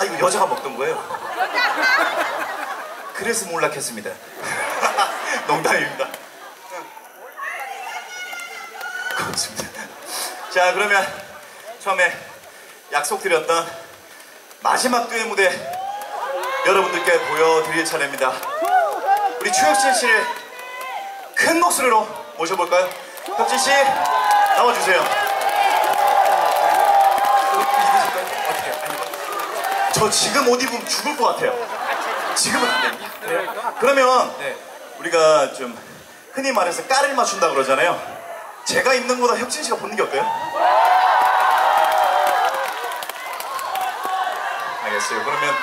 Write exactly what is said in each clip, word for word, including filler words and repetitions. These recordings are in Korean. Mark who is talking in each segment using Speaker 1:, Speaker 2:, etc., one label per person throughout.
Speaker 1: 아 이거 여자가 먹던 거예요. 그래서 몰락했습니다. 농담입니다. 고맙습니다. 자 그러면 처음에 약속드렸던 마지막 듀엣 무대 여러분들께 보여드릴 차례입니다. 우리 추혁진 씨를 큰 목소리로 모셔볼까요? 혁진 씨 나와주세요. 저 지금 옷 입으면 죽을 것 같아요. 지금은 안 됩니다. 네. 그러면 네. 우리가 좀 흔히 말해서 깔을 맞춘다 그러잖아요. 제가 입는 거보다 혁진 씨가 벗는 게 어때요? 알겠어요. 그러면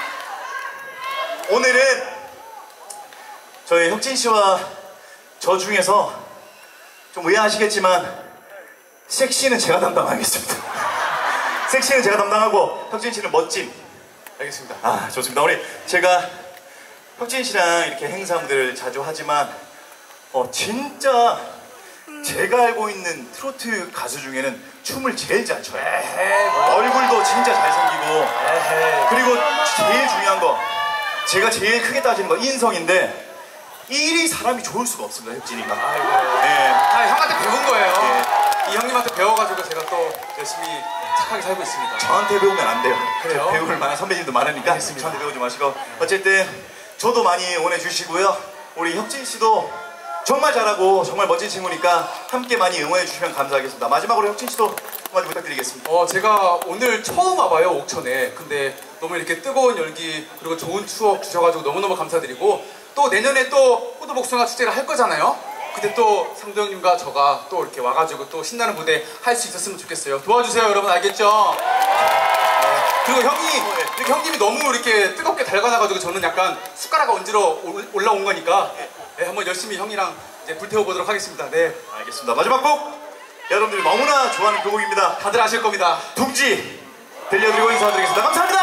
Speaker 1: 오늘은 저희 혁진 씨와 저 중에서 좀 의아하시겠지만 섹시는 제가 담당하겠습니다. 섹시는 제가 담당하고 혁진 씨는 멋짐. 알겠습니다. 아 좋습니다. 우리 제가 혁진 씨랑 이렇게 행사 무대를 자주 하지만 어 진짜 제가 알고 있는 트로트 가수 중에는 춤을 제일 잘 춰요. 에헤이, 뭐. 얼굴도 진짜 잘생기고 에헤이. 그리고 제일 중요한 거 제가 제일 크게 따지는 거 인성인데 일이 사람이 좋을 수가 없습니다. 혁진이가. 아이고. 네.
Speaker 2: 다 형한테 배운 거예요. 네. 이 형님한테 배워가지고 제가 또 열심히 착하게 살고 있습니다.
Speaker 1: 저한테 배우면 안 돼요.
Speaker 2: 그래요?
Speaker 1: 배울 만한 선배님도 많으니까 알겠습니다. 저한테 배우지 마시고 어쨌든 저도 많이 응원해주시고요. 우리 혁진 씨도 정말 잘하고 정말 멋진 친구니까 함께 많이 응원해 주시면 감사하겠습니다. 마지막으로 혁진 씨도 한마디 부탁드리겠습니다.
Speaker 2: 어 제가 오늘 처음 와봐요 옥천에. 근데 너무 이렇게 뜨거운 열기 그리고 좋은 추억 주셔가지고 너무너무 감사드리고 또 내년에 또 호두복숭아 축제를 할 거잖아요. 그때 또 상도 형님과 저가 또 이렇게 와가지고 또 신나는 무대 할 수 있었으면 좋겠어요. 도와주세요 여러분 알겠죠? 네. 그리고 형이 이렇게 형님이 너무 이렇게 뜨겁게 달가나가지고 저는 약간 숟가락 얹으러 올라온 거니까 네, 한번 열심히 형이랑 이제 불태워보도록 하겠습니다. 네.
Speaker 1: 알겠습니다. 마지막 곡 여러분들이 너무나 좋아하는 그 곡입니다.
Speaker 2: 다들 아실 겁니다.
Speaker 1: 둥지 들려드리고 인사드리겠습니다. 감사합니다.